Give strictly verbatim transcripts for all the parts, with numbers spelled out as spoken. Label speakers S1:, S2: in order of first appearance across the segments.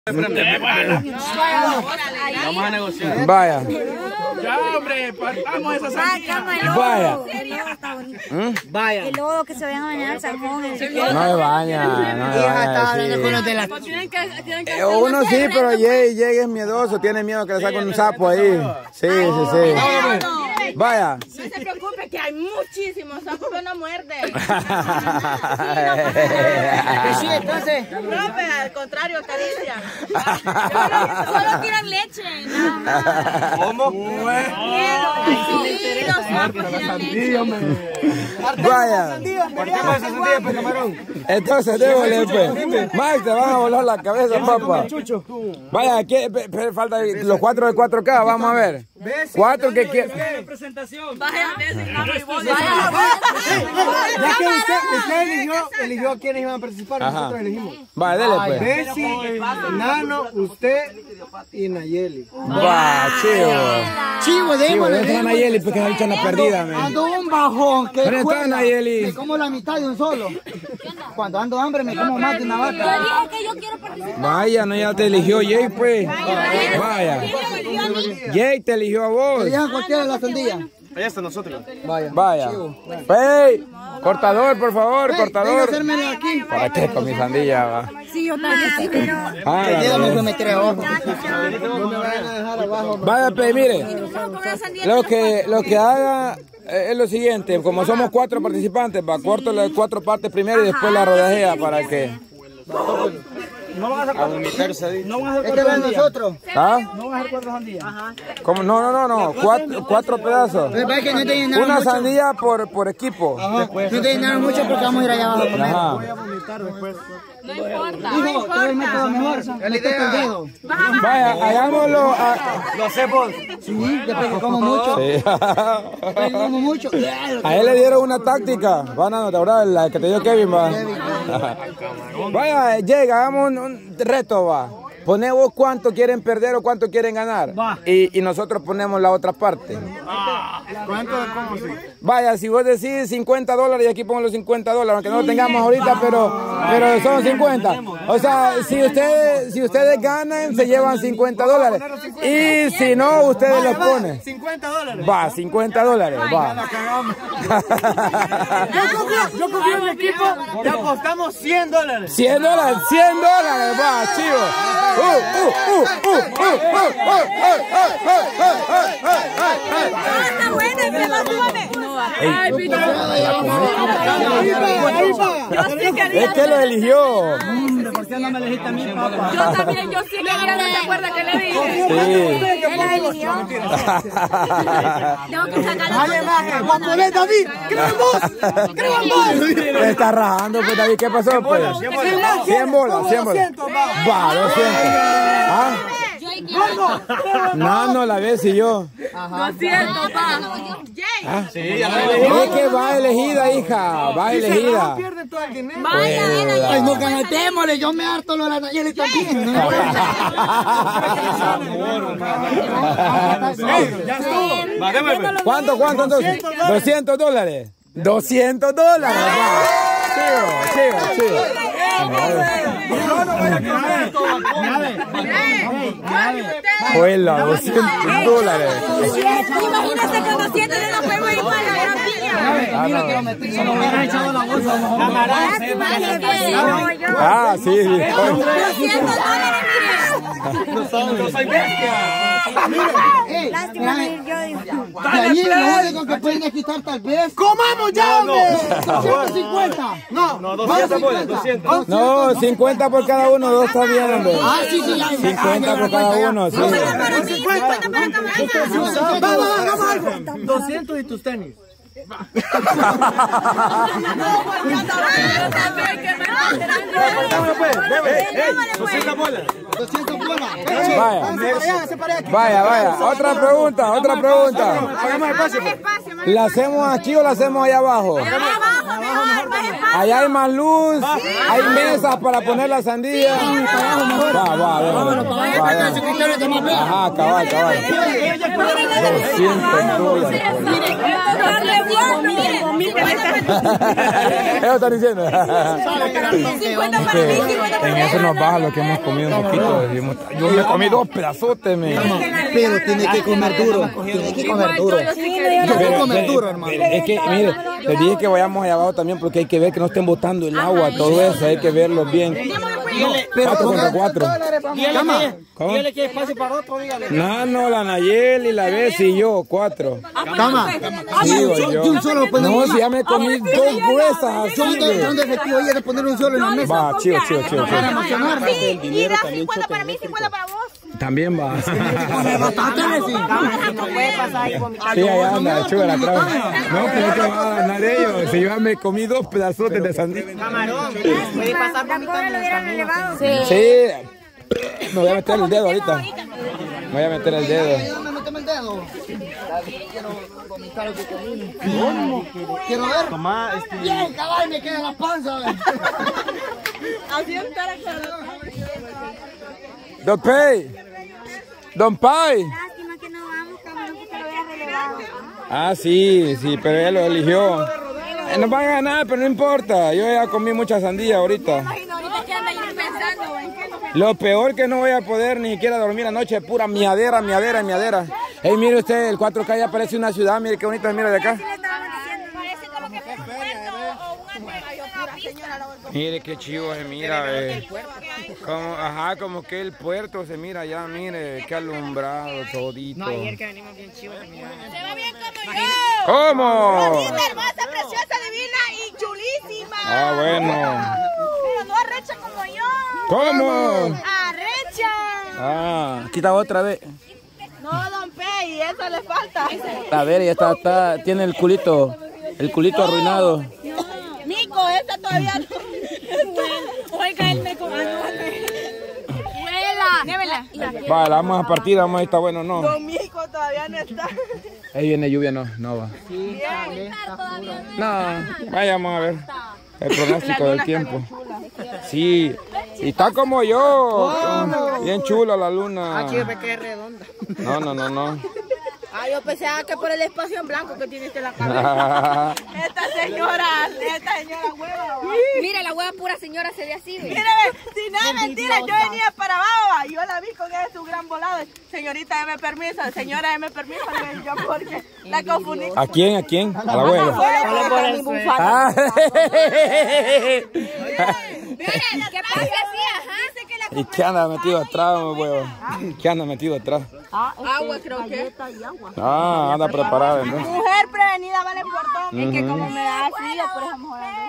S1: Vamos a negociar.
S2: Vaya.
S1: Ya, hombre, partamos esa sandía.
S2: Vaya.
S3: ¿Mm? Vaya. Y luego que se vayan a bañar al salmón.
S2: No se baña, no se baña. Eh, uno sí, pero Jay, Jay es miedoso, tiene miedo que le saque un sapo ahí. Sí, sí, sí. Vaya.
S4: No se preocupe que hay muchísimos sapos que no muerden.
S3: Sí, entonces.
S4: No, pero al contrario, acarician. Solo tiran leche.
S1: ¿Cómo?
S2: Vaya. Entonces, déjole, pues. Max, te van a volar la cabeza, papá. Vaya, aquí falta los cuatro de cuatro K, vamos a ver. Cuatro que quieren.
S1: Presentación.
S4: Vaya,
S5: ya que usted, usted eligió, eligió a quienes iban a participar,
S2: Ajá.
S5: nosotros elegimos.
S2: Vaya, dele, pues.
S5: Bessie, Nano, usted y Nayeli.
S2: Va, chivo.
S3: Chivo,
S2: Chivo,
S3: démosle.
S2: ¿dónde está Nayeli? Porque se ha hecho una perdida, man.
S3: Ando un bajón que
S2: ¿Dónde está
S3: juega.
S2: Nayeli?
S3: Me como la mitad de un solo. Cuando ando hambre me como más de una vaca.
S4: Yo dije que yo quiero participar.
S2: Vaya, no, ya te eligió Jay, pues. Vaya. Jay te eligió a vos.
S3: Elijan cualquiera de las sandillas.
S1: Allá está nosotros.
S3: Vaya.
S2: Vaya. Hey, cortador, por favor,
S3: Venga a
S2: cortador.
S3: hacérmelo aquí.
S2: ¿Para qué con mi sandía, va?
S3: Sí, yo también, sí, pero...
S2: Ah,
S3: El dedo me
S2: la-
S3: fue meter abajo.
S5: No me vayan a dejar abajo.
S2: Vaya, pues, mire. Lo que, lo que haga eh, es lo siguiente. Como somos cuatro participantes, va, corto las cuatro partes primero y después la rodajea para que...
S1: No van a hacer No van a hacer
S3: Este es de nosotros.
S2: ¿Ah?
S1: No van a hacer cuatro sandías.
S2: ¿Cómo? No, no, no, no. Cuatro, cuatro pedazos.
S3: Pero es que no te llenaron
S2: Una
S3: mucho.
S2: sandía por, por equipo.
S3: Ajá. No te llenaron mucho porque vamos a ir allá abajo a comer.
S2: Ajá.
S4: No importa.
S3: Hijo, todo el método mejor. El dedo.
S2: Vaya, hagámoslo. A...
S1: Lo hacemos.
S3: Sí, después que como mucho.
S2: Sí.
S3: Después que como mucho.
S2: A él le dieron una táctica. Van a notar, ¿verdad? La que te dio Kevin, va. Vaya, llega, hagamos un, un reto, va. Poné vos cuánto quieren perder o cuánto quieren ganar. Y, y nosotros ponemos la otra parte.
S1: ¿Cuánto? ¿Cómo sí?
S2: Vaya, si vos decís cincuenta dólares, y aquí pongo los cincuenta dólares, aunque no lo tengamos ahorita, pero, pero son cincuenta. O sea, si ustedes, si ustedes ganan, se llevan cincuenta dólares. Y si no, ustedes los ponen.
S5: cincuenta dólares.
S2: Va, cincuenta dólares, va.
S5: Yo confío, yo confío en el equipo y apostamos cien dólares.
S2: cien dólares, cien dólares, va, chivo. Uh, uh, uh, uh, uh, uh, uh, uh, uh,
S4: Está bueno, el pelo sube. Ay, Pito.
S2: Es que lo eligió.
S5: ¿Por qué no me elegiste a mí, papá?
S4: Yo también, yo sí quería, ¿no te acuerdas que le dije?
S2: Sí.
S4: Él la eligió. Tengo que sacarle.
S5: Dale, maje, Guapolé, David, creo en vos, creo en vos.
S2: Me está rajando, pues, David, ¿qué pasó, pues? cien bolas, cien bolas. Va, doscientos. ¿Ah? No, no, la ves y yo.
S4: doscientos, pa.
S2: ¿Ah? Es que va elegida, hija, va elegida.
S5: Pierden todo el dinero.
S4: Vaya,
S3: Ay, no ganémosle, yo me harto lo de la Nayeli también.
S5: Ya estuvo.
S2: ¿Cuánto, cuánto entonces? doscientos dólares. doscientos dólares. Va. Chivo, chivo, chivo. Juela, doscientos dólares.
S4: Imagínate que doscientos de los juegos igual a la piña.
S2: Ah, sí, sí.
S4: doscientos dólares,
S5: Yo soy bestia.
S3: Lástima ir yo. De allí lo único que pueden es quitar tal vez.
S5: ¡Comamos ya, hombre!
S3: doscientos cincuenta.
S5: No,
S1: No, doscientos, pues, doscientos.
S2: No, cincuenta por cada uno, dos está bien, hombre.
S3: Ah, sí, sí, ya.
S2: cincuenta por cada uno, sí.
S4: para mí, cincuenta para Cabana.
S5: Vamos, hagamos algo. doscientos y tus tenis.
S4: No, porque también que me
S1: Dame, pues, dame. Ey, doscientas bolas.
S3: doscientos bolas.
S2: Vaya, vaya, vaya. Otra pregunta, otra pregunta.
S1: Hagamos espacio, pues.
S2: ¿La hacemos aquí o la hacemos allá abajo?
S4: Abajo, mejor, más espacio.
S2: Allá hay más luz, hay mesas para poner la sandía. Va, va, déjame. Va, Ajá, cabal, cabal. doscientos dólares. Eso están diciendo. En eso nos baja lo que hemos comido un poquito. Yo me comí dos pedazotes, me.
S3: Pero tiene que comer duro. Tiene que comer duro. Tiene que comer duro, hermano.
S2: Es que, mire, les dije que vayamos allá abajo también porque hay que ver que no estén botando el agua, todo eso, hay que verlo bien. Cuatro contra cuatro.
S5: Dígale que hay espacio para otro, dígale.
S2: No, no, la Nayeli y la Bessie y yo, cuatro.
S3: Cama.
S2: Digo yo. No, si ya me comí dos gruesas
S3: Son
S2: así.
S3: de, son de efectivo ella de poner un solo en la mesa.
S2: Va, chido, chido, chido. chido.
S4: Sí, y da cincuenta para mí, cincuenta para vos.
S2: También va.
S4: No puede pasar ahí vomitando.
S2: Sí, allá anda, chuga la traba. No, pero que va a ganar ellos. Si yo ya me comí dos pedazotes de sandía.
S5: Camarón, puede pasar vomitando en el camino.
S2: Sí. Me voy a meter el dedo ahorita. Me voy a meter el dedo.
S3: Me meteme el dedo. Quiero vomitar lo que comí. ¿Cómo? Quiero ver.
S1: Tomá, este...
S3: Bien, cabal, me queda la panza.
S4: Así estará claro.
S2: Don Pay. Don Pay.
S4: Lástima que no vamos, cabrón, porque lo había relegado.
S2: Ah, sí, sí, pero él lo eligió. Eh, nos van a ganar, pero no importa. Yo ya comí mucha sandía ahorita.
S4: Imagino, ahorita que anda yo pensando, ¿en qué no me...
S2: Lo peor que no voy a poder ni siquiera dormir anoche es pura miadera, miadera, miadera. Ey, mire usted, el cuatro K ya parece una ciudad, mire qué bonita, mira de acá.
S4: Parece como que fue un puerto o un hotel.
S2: Mire qué chivo se mira, ve. Como, ajá, como que el puerto se mira ya, mire, qué alumbrado todito.
S5: No, ayer que venimos bien chivos.
S4: Se ve bien como yo.
S2: ¿Cómo?
S4: Bonita, hermosa, preciosa, divina y chulísima.
S2: Ah, bueno.
S4: Pero no arrecha como yo.
S2: ¿Cómo?
S4: Arrecha.
S2: Ah, quita otra vez.
S4: No, don Pei, eso le falta.
S2: A ver, ya está, está, tiene el culito, el culito arruinado.
S4: Nico, esta todavía no. Oiga, él me comió. Démela.
S2: Vale, la vamos a partir, vamos a ver, está bueno, no.
S4: Don Nico todavía no está.
S2: Ahí viene lluvia, no, no va. No, vayamos a ver el pronóstico del tiempo. Sí, y está como yo, bien chula la luna.
S5: Aquí me quedé redonda.
S2: No, no, no, no.
S4: Ah, yo pensé que por el espacio en blanco que tiene usted en la cabeza. Esta señora, esta señora hueva.
S6: Mira, la hueva pura señora se ve así, ¿ve?
S4: Mírame, si nada es mentira, yo venía para abajo y yo la vi con ese su gran volado. Señorita, deme permiso, señora, deme permiso, le dije yo porque la confundí.
S2: ¿A quién? ¿A quién? A la abuela.
S4: Solo por el
S2: Ah,
S6: Mira, ¿qué pasa así? Ajá.
S2: ¿Y qué anda metido atrás, mi huevo? ¿Qué anda metido atrás?
S4: Agua, creo que.
S2: Ah, anda preparada, ¿no?
S4: Mujer prevenida vale por todo. Es que como me da así, yo por eso mejor ando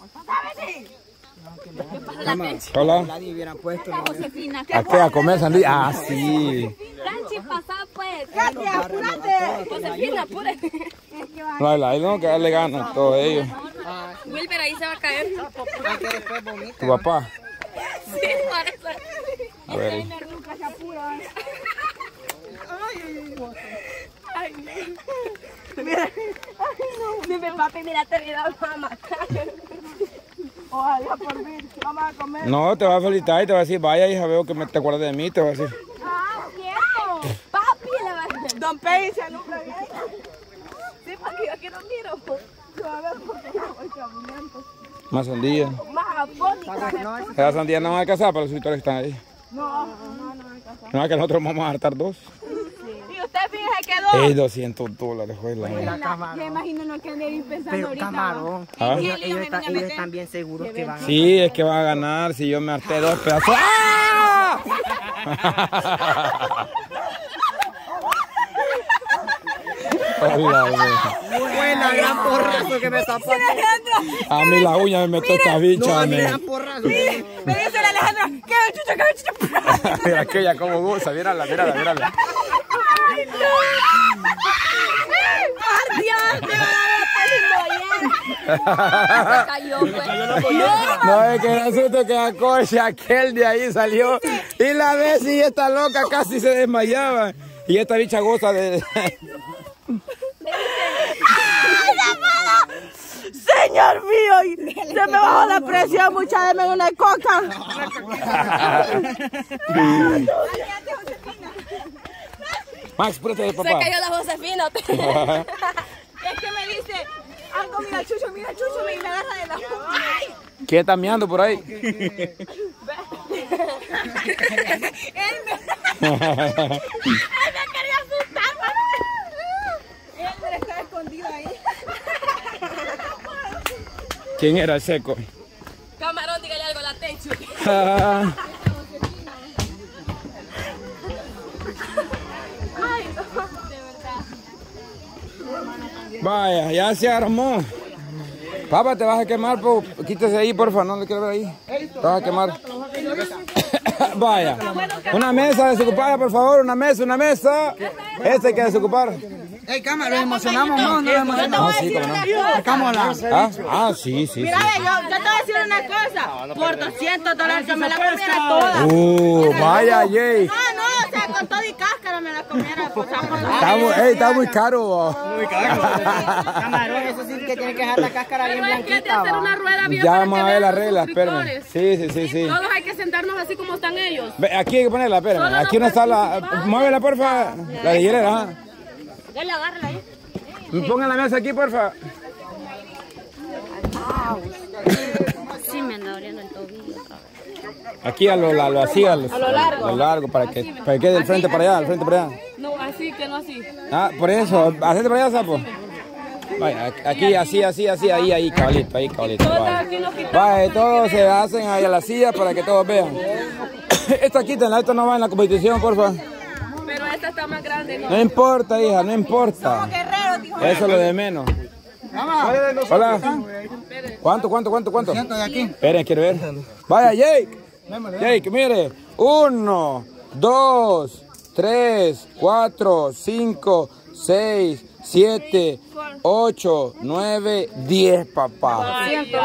S4: esto.
S2: Hola.
S5: Nadie hubiera puesto.
S6: Josefina.
S2: ¿A qué? ¿A comer sandía? Ah, sí.
S6: Canchi, pasá, pues.
S4: Gracias, apúrate.
S6: Josefina, apúrate.
S2: No, ahí tengo que darle ganas a todos ellos.
S6: Wilber, ahí se va a caer.
S5: Que después vomita.
S2: ¿Tu papá?
S6: Sí, parece.
S2: A ver.
S4: Ay, mira, ay, no. Dime, papi, mira, te voy a dar a matar. Ojalá por mí, vamos a comer.
S2: No, te va a felicitar y te va a decir, vaya hija, veo que me, te acuerdas de mí, te va a decir.
S4: Ah, cierto. Papi, le va a decir. Don Pei se alumbra bien. Sí, porque yo aquí no miro. Yo a ver porque yo voy caminando.
S2: Más sandía.
S4: Más afónica.
S2: Esa sandía no va a alcanzar para los suscriptores que están ahí.
S4: No, no, no me casa.
S2: No, es que nosotros vamos a hartar dos.
S4: Y usted fíjese que dos.
S2: Es doscientos dólares, juela.
S4: Yo imagino lo que ande pensando
S5: Pero
S4: ahorita.
S5: camarón.
S2: ¿Ah?
S5: Ellos, ellos están, ellos están bien seguros que van a...
S2: Sí, es que va a ganar si yo me harté dos pedazos. ¡Ah! Hola,
S5: Buena, gran porrazo que me está pasando.
S2: a mí la uña me metió esta bicha.
S5: No, a mí
S2: me-
S5: gran porrazo.
S4: Me dice la Alejandra, ¿qué chucha, qué chucha?
S2: Mira aquella como goza, mírala, mírala, mírala.
S4: ¡Ay, no! ¡Por Dios! ¡Me van a
S6: Cayó, pues.
S2: No, es que resulta que la coche aquel de ahí salió y la vez y esta loca casi se desmayaba. Y esta bicha goza de...
S4: Señor mío, y se me bajó la presión, mucha, deme una coca.
S2: Max, púrate de papá.
S6: Se cayó la Josefina.
S4: Es que me dice algo, mira Chucho, mira Chucho, me agarra de la ¡ay!
S2: ¿Quién está meando por ahí?
S4: Él me... Él me quería asustar, mamá. Él me está escondido ahí.
S2: ¿Quién era el seco?
S6: Camarón, dígale algo a la Tenchu.
S4: Ay, no, de verdad.
S2: Vaya, ya se armó. Papá, te vas a quemar, po. Quítese ahí, porfa, no le quiero ver ahí. Te vas a quemar. Vaya, una mesa desocupada, por favor, una mesa, una mesa. Este hay que desocupar.
S3: Ey, cámara, ¿nos emocionamos no? ¿No nos emocionamos?
S2: Ah, sí, cómo no.
S3: Cámara.
S2: Ah, ah, sí, sí, sí.
S4: Mira, yo, yo te voy a decir una cosa. Por doscientos dólares que me la comiera toda.
S2: Uh, vaya, Jay.
S4: No, no, o sea, con todo y cáscara me la comiera. O sea, por
S2: Está muy, ey, está muy caro.
S3: Camarón, eso sí que tiene que dejar la cáscara bien
S6: Pero es que hay que
S3: blanquita.
S6: hacer
S3: va.
S6: una rueda bien
S2: Ya
S6: para
S2: vamos
S6: que
S2: a ver
S6: vean
S2: las
S6: los
S2: reglas, espérame.
S6: suscriptores.
S2: Sí, sí, sí, sí.
S6: Todos hay que sentarnos así como están ellos.
S2: Ve, aquí hay que ponerla, espérame. Aquí no está la... Muévela, porfa. La de hielera, ajá.
S6: Dale, agárrala ahí.
S2: Pongan la mesa aquí, porfa.
S6: Sí, me anda doliendo el tobillo.
S2: Aquí a lo, a lo así, a lo, a lo largo. A lo largo, para que, para que quede del frente para allá, del frente para allá.
S6: No, así que no así.
S2: Ah, por eso. Hacete para allá, sapo. Vaya, aquí, así, así, así, ahí, ahí, cabalito, ahí, cabalito. Vaya, vaya, todos se hacen ahí a la silla para que todos vean. Esta quítenla, esto no va en la competición, porfa.
S6: Pero esta está más grande, ¿no?
S2: No importa, hija, no importa. Eso es lo de menos. Hola. ¿Cuánto, cuánto, cuánto, cuánto?
S3: de aquí.
S2: Esperen, quiero ver. Vaya, Jake. Jake, mire. Uno, dos, tres, cuatro, cinco, seis, siete, ocho, nueve, diez, papá.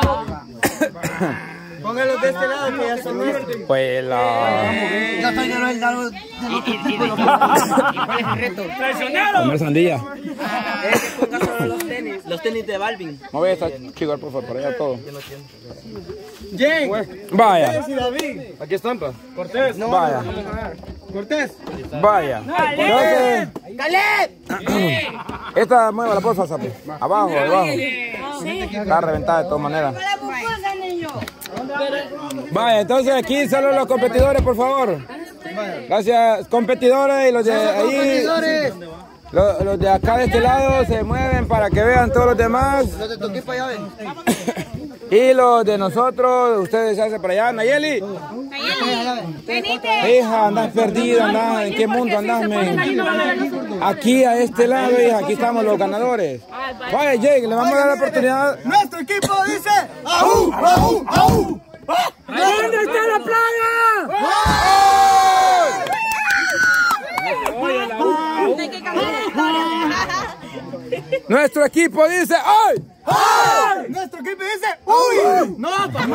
S5: Póngalo de este lado que ya son nuestros.
S2: Pues la...
S3: Yo soy de los dados. ¿Y cuál es el reto?
S2: Comer sandía.
S5: Los tenis. Los tenis de Balvin.
S2: Mueve esta chica, por favor, por allá todo.
S5: Jay.
S2: Vaya.
S5: Y David.
S2: Aquí están, pa.
S5: Cortés. No.
S2: Vaya.
S5: Cortés.
S2: Vaya. Entonces... Esta, muévala, porfa, sapo. Abajo, abajo. Está reventada de todas maneras. Vaya, entonces aquí solo los competidores, por favor. Gracias, competidores y los de ahí. Los, los de acá de este lado se mueven para que vean todos los demás.
S3: Los de tu equipo ya ven.
S2: Y los de nosotros, ustedes se hacen para allá. Nayeli.
S4: Venite.
S2: Hija, andas perdida, andas, ¿en qué mundo andas, men? Aquí a este lado, hija, aquí estamos los ganadores. Vaya, Jake, le vamos a dar la oportunidad.
S5: Nuestro equipo dice ¡Aú! ¡Aú! ¡Aú!
S2: ¿Dónde está la playa? Nuestro equipo dice ¡ay!
S5: ¡Ay! Nuestro equipo dice ¡Uy! ¡No, papá!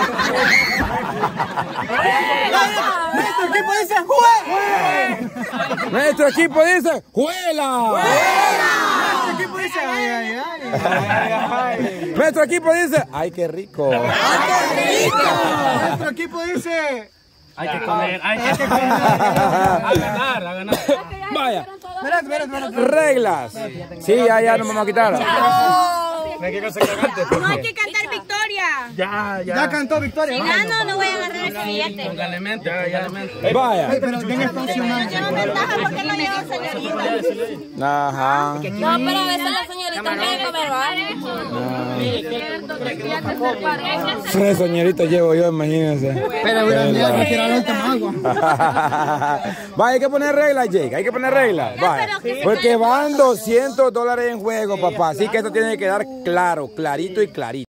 S5: Nuestro equipo dice ¡Jue!
S2: Nuestro equipo dice ¡juela!
S5: Nuestro equipo dice ¡Ay, ay, ay!
S2: Nuestro equipo dice ¡ay, qué rico!
S5: Nuestro equipo dice
S1: Hay que comer, hay que comer. A ganar, a ganar.
S2: Vaya,
S5: Espérate, espérate, espérate.
S2: reglas. Sí, ya, ya nos vamos a quitar.
S1: No hay que cantar cante.
S4: No hay que cantar victoria.
S1: Ya, ya.
S5: Ya cantó Victoria.
S4: Si gano, no voy a agarrar ese billete.
S1: Póngale mente, póngale mente.
S2: Vaya.
S5: Pero ten expansión.
S4: Yo ventaja porque no llevo señorita.
S2: Ajá.
S6: No, pero a veces las señoritas pueden comer algo.
S2: Tres señoritas llevo yo, imagínense.
S3: Pero bueno, ya que tirar el agua.
S2: Vaya, hay que poner reglas, Jake. Hay que poner reglas. Vaya. Porque van doscientos dólares en juego, papá. Así que esto tiene que quedar claro, clarito y clarito.